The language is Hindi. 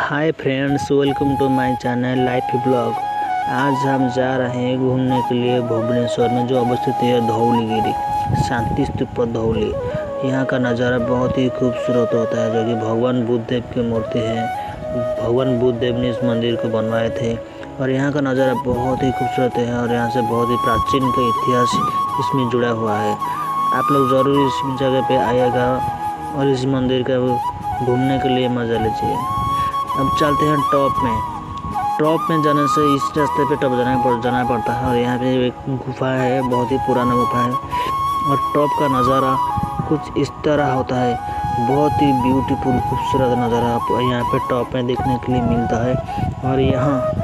Hi friends, welcome to my channel life blog. आज हम जा रहे हैं घूमने के लिए भुवनेश्वर में जो अवस्थित है धौलीगिरी शांति स्तूप धौली। यहाँ का नज़ारा बहुत ही खूबसूरत होता है, जो कि भगवान बुद्ध देव की मूर्ति है। भगवान बुद्ध देव ने इस मंदिर को बनवाए थे और यहाँ का नज़ारा बहुत ही खूबसूरत है और यहाँ से बहुत ही प्राचीन का इतिहास इसमें जुड़ा हुआ है। आप लोग ज़रूर इस जगह पे आइएगा और इस मंदिर का घूमने के लिए मज़ा लीजिए। अब चलते हैं टॉप में जाने से इस रास्ते पे टॉप जाना पड़ता है और यहाँ पे एक गुफा है, बहुत ही पुराना गुफा है और टॉप का नज़ारा कुछ इस तरह होता है। बहुत ही ब्यूटीफुल खूबसूरत नज़ारा आप यहाँ पे टॉप में देखने के लिए मिलता है। और यहाँ